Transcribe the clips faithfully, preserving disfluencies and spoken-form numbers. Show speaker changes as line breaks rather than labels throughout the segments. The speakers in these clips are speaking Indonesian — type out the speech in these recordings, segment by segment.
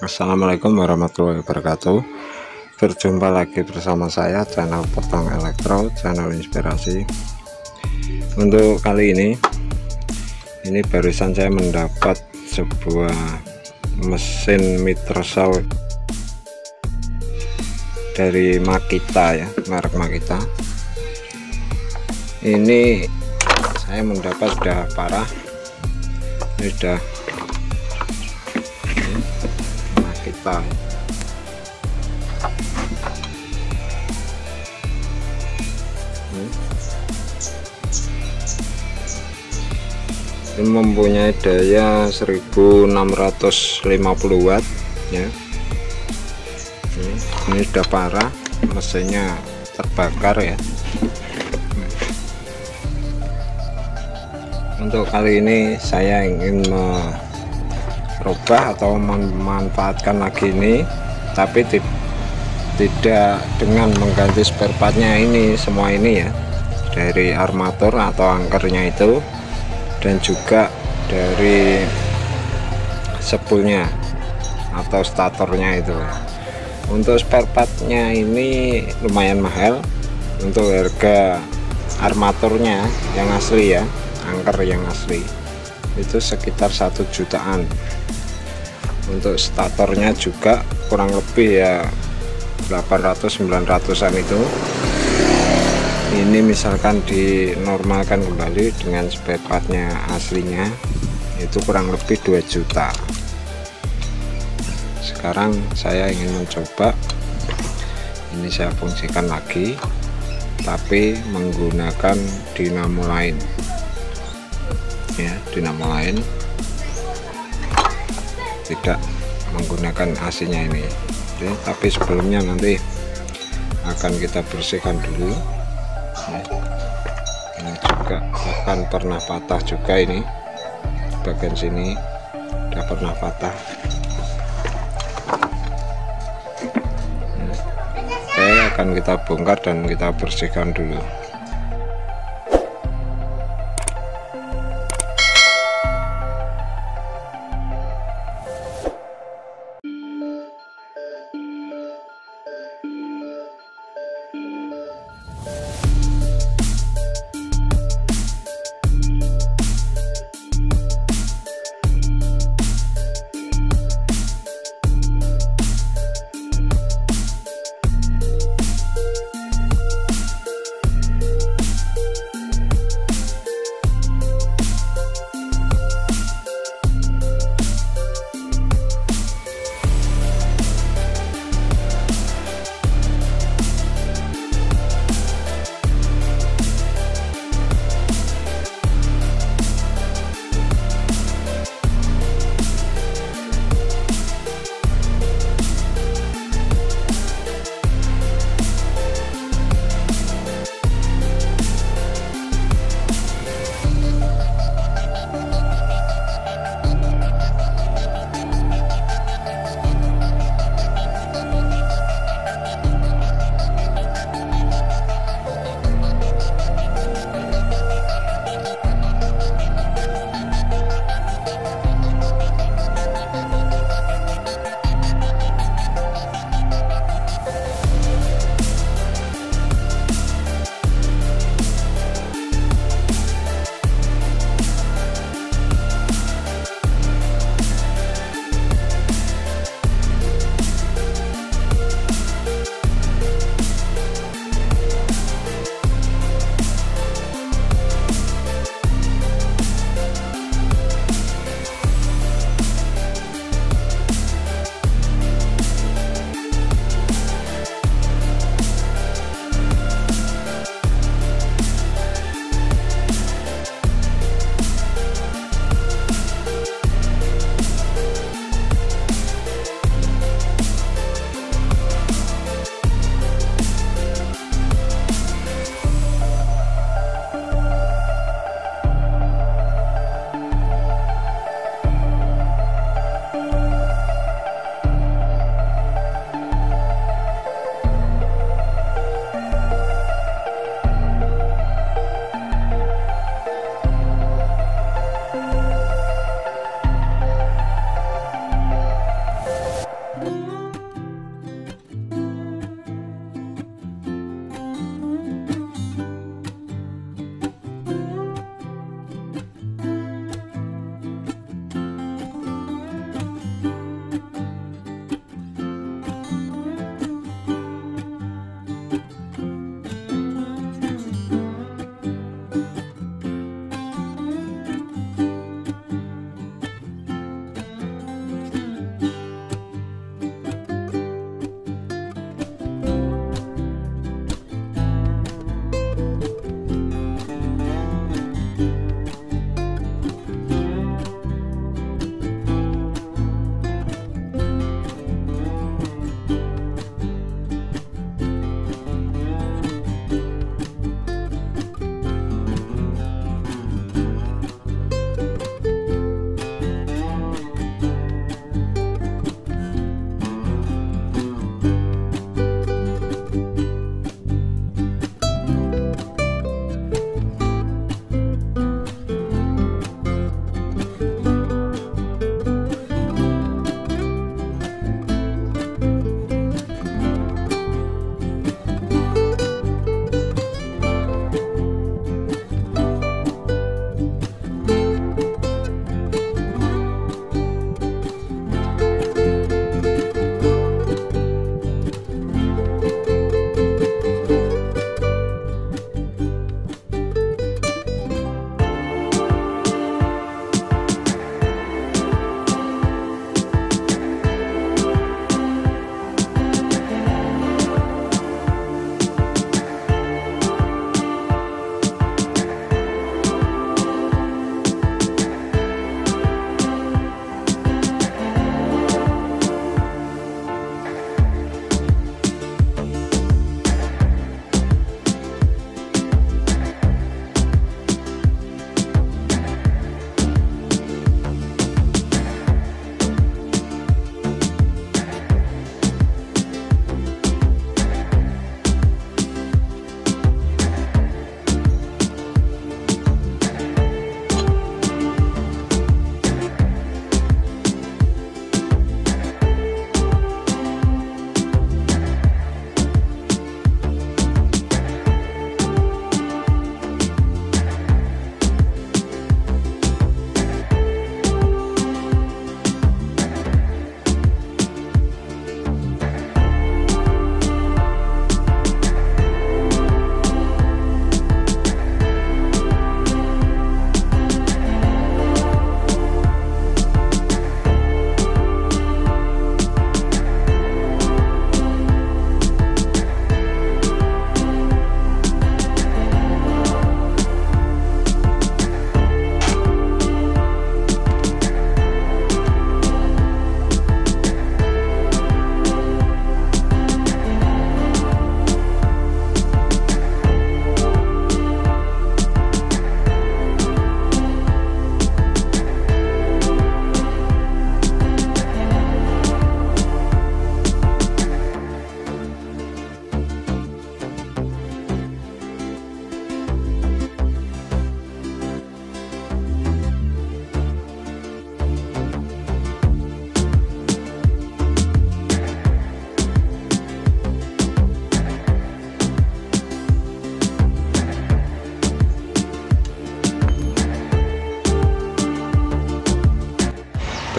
Assalamualaikum warahmatullahi wabarakatuh. Berjumpa lagi bersama saya, channel Potong Elektro, channel inspirasi. Untuk kali ini ini barusan saya mendapat sebuah mesin Mitrosau dari Makita, ya, merek Makita. Ini saya mendapat sudah parah, ini sudah kita ini mempunyai daya seribu enam ratus lima puluh watt, ya. Ini, ini sudah parah, mesinnya terbakar, ya. Untuk kali ini saya ingin merubah atau memanfaatkan lagi ini, tapi tidak dengan mengganti spare partnya ini semua ini, ya, dari armatur atau angkernya itu, dan juga dari spoolnya atau statornya itu. Untuk spare partnya ini lumayan mahal. Untuk harga armaturnya yang asli, ya, angker yang asli itu sekitar satu jutaan. Untuk statornya juga kurang lebih ya delapan ratus sembilan ratusan itu. Ini misalkan dinormalkan kembali dengan spare partnya aslinya itu kurang lebih dua juta. Sekarang saya ingin mencoba ini, saya fungsikan lagi tapi menggunakan dinamo lain, ya, dinamo lain, tidak menggunakan A C nya ini. Oke, tapi sebelumnya nanti akan kita bersihkan dulu, ya. Ini juga akan pernah patah juga, ini bagian sini udah pernah patah, ya. Oke, akan kita bongkar dan kita bersihkan dulu.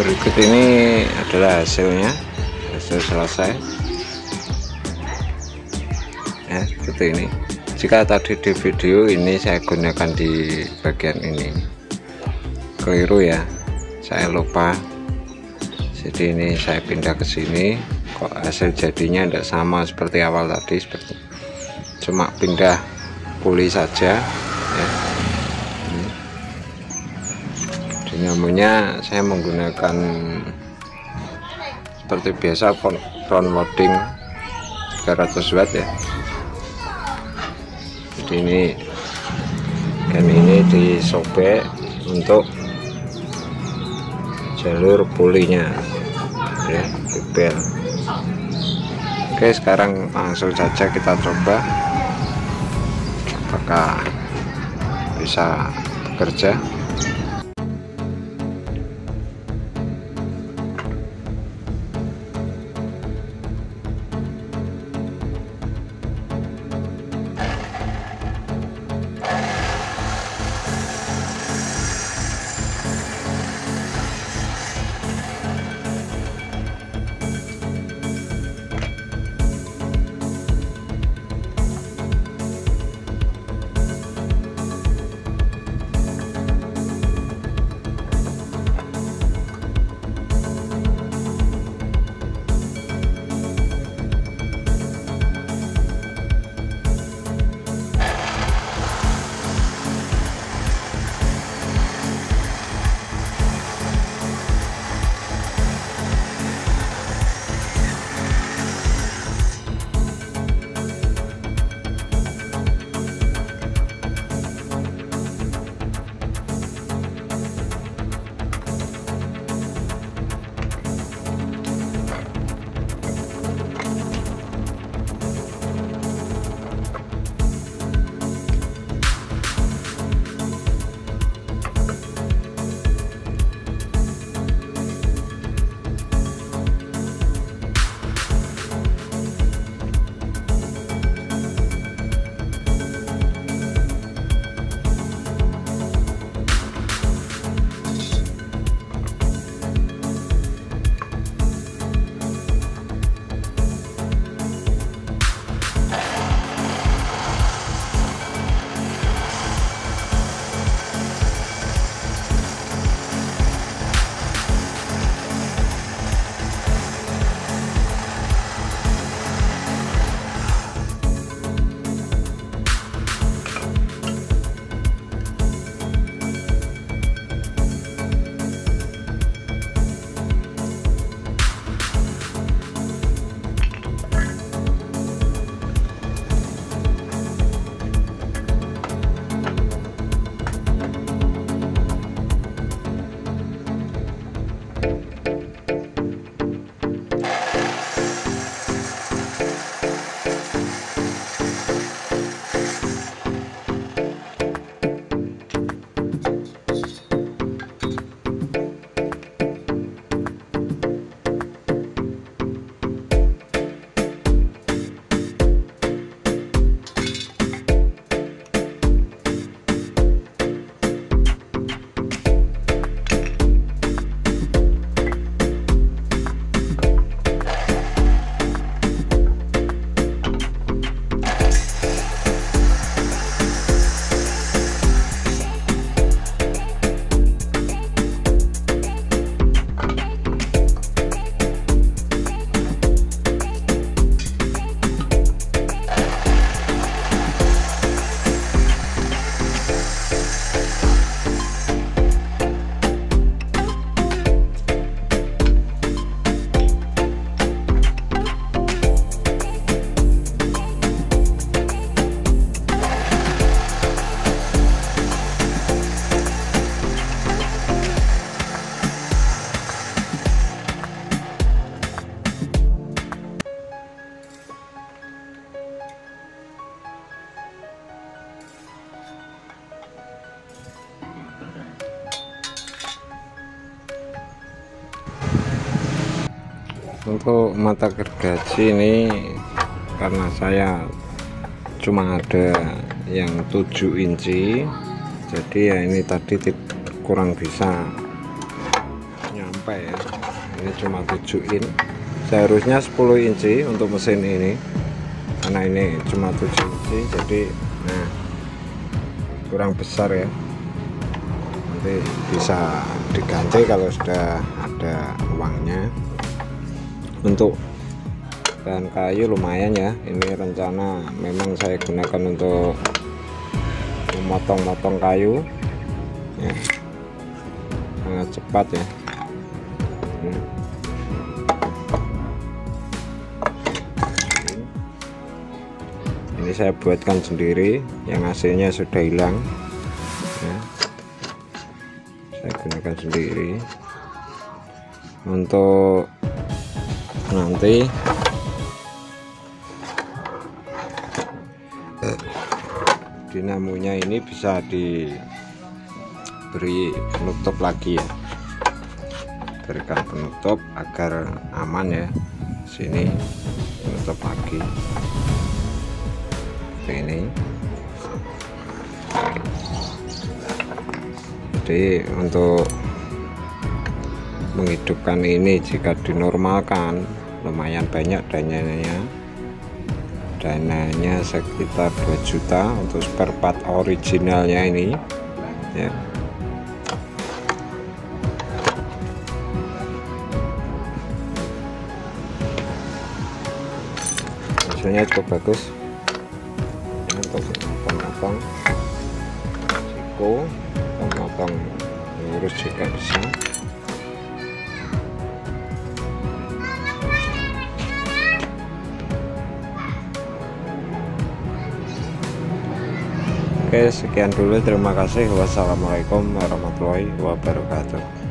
berikut ini adalah hasilnya, hasil selesai ya, seperti ini. Jika tadi di video ini saya gunakan di bagian ini, keliru ya, saya lupa. Jadi ini saya pindah ke sini, kok hasil jadinya tidak sama seperti awal tadi, seperti cuma pindah puli saja ya. Dinamonya saya menggunakan seperti biasa front loading tiga ratus watt ya. Jadi ini dan ini disobek untuk jalur pulinya ya, bel. Oke, sekarang langsung saja kita coba apakah bisa bekerja.
Untuk mata gergaji ini karena saya cuma ada yang tujuh inci, jadi ya ini tadi kurang bisa nyambung.
sampai ya, ini cuma tujuh in, seharusnya sepuluh inci untuk mesin ini, karena ini cuma tujuh inci, jadi nah kurang besar ya, nanti bisa diganti kalau sudah ada uangnya. Untuk bahan kayu lumayan ya, ini rencana memang saya gunakan untuk memotong-motong kayu ya, sangat cepat ya. hmm. Ini saya buatkan sendiri, yang hasilnya sudah hilang ya. Saya gunakan sendiri untuk nanti dinamonya ini bisa diberi penutup lagi ya, berikan penutup agar aman ya. Sini penutup lagi seperti ini. Jadi untuk menghidupkan ini jika dinormalkan lumayan banyak dananya, dananya sekitar dua juta untuk spare part originalnya ini ya. Hasilnya cukup bagus untuk potong-potong siku, potong-potong lurus juga bisa. Oke, sekian dulu, terima kasih. Wassalamualaikum warahmatullahi wabarakatuh.